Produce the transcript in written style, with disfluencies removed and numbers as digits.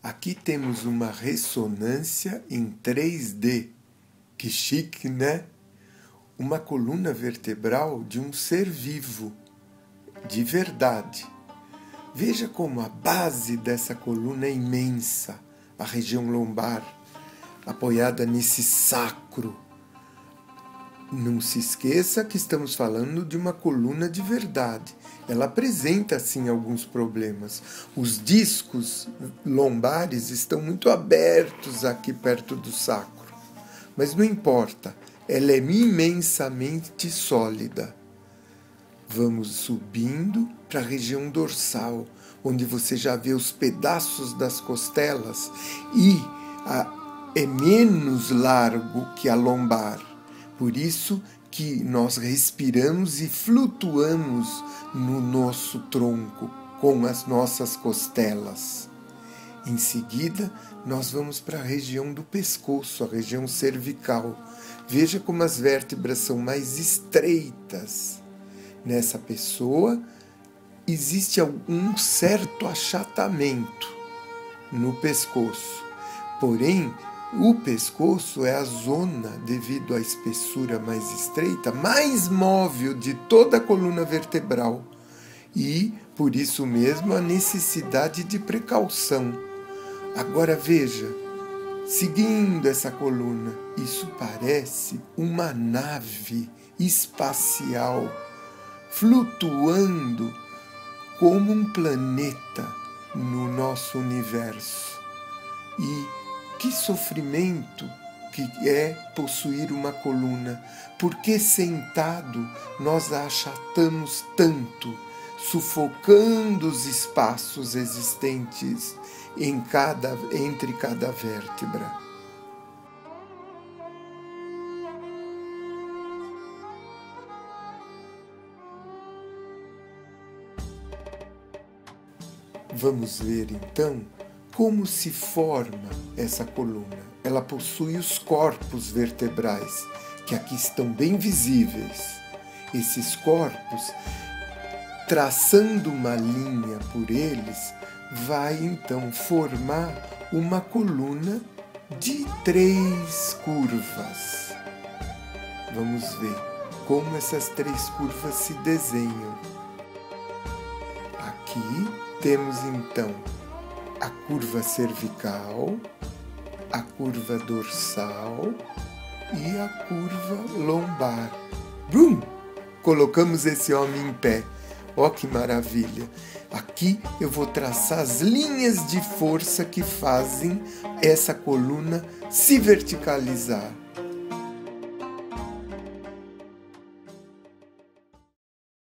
Aqui temos uma ressonância em 3D. Que chique, né? Uma coluna vertebral de um ser vivo, de verdade. Veja como a base dessa coluna é imensa, a região lombar, apoiada nesse sacro. Não se esqueça que estamos falando de uma coluna de verdade. Ela apresenta, sim, alguns problemas. Os discos lombares estão muito abertos aqui perto do sacro. Mas não importa, ela é imensamente sólida. Vamos subindo para a região dorsal, onde você já vê os pedaços das costelas e é menos largo que a lombar. Por isso que nós respiramos e flutuamos no nosso tronco com as nossas costelas. Em seguida, nós vamos para a região do pescoço, a região cervical. Veja como as vértebras são mais estreitas. Nessa pessoa, existe um certo achatamento no pescoço. Porém, o pescoço é a zona, devido à espessura mais estreita, mais móvel de toda a coluna vertebral. E, por isso mesmo, a necessidade de precaução. Agora veja, seguindo essa coluna, isso parece uma nave espacial, flutuando como um planeta no nosso universo. E que sofrimento que é possuir uma coluna. Porque sentado nós a achatamos tanto, sufocando os espaços existentes entre cada vértebra. Vamos ver então como se forma essa coluna. Ela possui os corpos vertebrais, que aqui estão bem visíveis. Esses corpos, traçando uma linha por eles, vai então formar uma coluna de 3 curvas. Vamos ver como essas 3 curvas se desenham. Aqui temos então a curva cervical, a curva dorsal e a curva lombar. Brum! Colocamos esse homem em pé. Ó, que maravilha! Aqui eu vou traçar as linhas de força que fazem essa coluna se verticalizar.